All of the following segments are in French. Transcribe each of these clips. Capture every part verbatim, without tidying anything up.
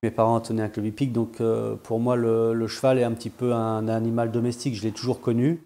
mes parents tenaient un club hippique, donc euh, pour moi le, le cheval est un petit peu un, un animal domestique, je l'ai toujours connu.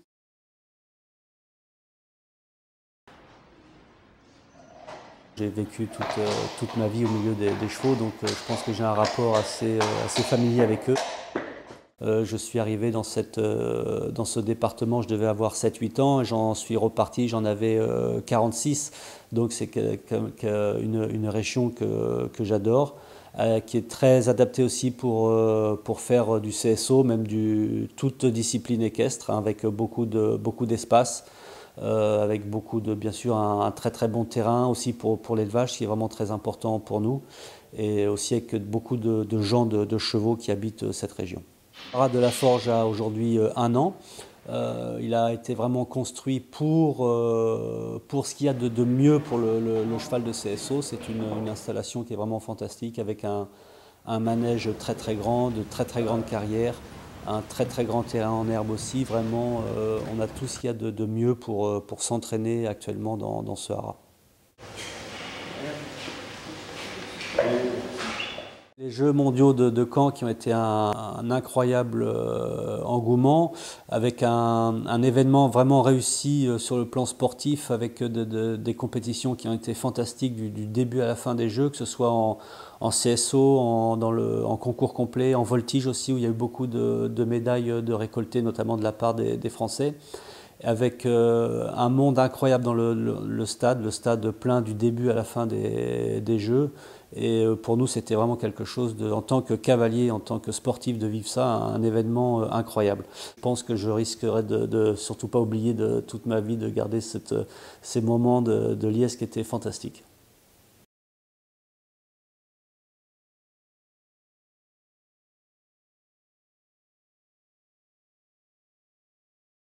J'ai vécu toute, euh, toute ma vie au milieu des, des chevaux, donc euh, je pense que j'ai un rapport assez, euh, assez familier avec eux. Euh, je suis arrivé dans, cette, euh, dans ce département, je devais avoir sept huit ans, et j'en suis reparti, j'en avais euh, quarante-six. Donc c'est que, que, que une, une région que, que j'adore, euh, qui est très adaptée aussi pour, euh, pour faire du C S O, même du, toute discipline équestre, hein, avec beaucoup de, beaucoup d'espace, euh, avec beaucoup de, bien sûr, un, un très très bon terrain aussi pour, pour l'élevage, qui est vraiment très important pour nous, et aussi avec beaucoup de, de gens de, de chevaux qui habitent cette région. De la Forge a aujourd'hui un an. Euh, il a été vraiment construit pour, euh, pour ce qu'il y a de, de mieux pour le, le, le cheval de C S O. C'est une, une installation qui est vraiment fantastique, avec un, un manège très très grand, de très très grande carrière, un très très grand terrain en herbe aussi. Vraiment, euh, on a tout ce qu'il y a de, de mieux pour, pour s'entraîner actuellement dans, dans ce haras. Les Jeux mondiaux de, de Caen qui ont été un, un incroyable euh, engouement, avec un, un événement vraiment réussi euh, sur le plan sportif, avec de, de, des compétitions qui ont été fantastiques du, du début à la fin des Jeux, que ce soit en, en C S O, en, dans le, en concours complet, en voltige aussi, où il y a eu beaucoup de, de médailles de récoltées, notamment de la part des, des Français, avec euh, un monde incroyable dans le, le, le stade, le stade plein du début à la fin des, des Jeux. Et euh, pour nous, c'était vraiment quelque chose, de, en tant que cavalier, en tant que sportif, de vivre ça, un événement euh, incroyable. Je pense que je risquerais de, de surtout pas oublier de toute ma vie de garder cette, ces moments de, de liesse qui étaient fantastiques.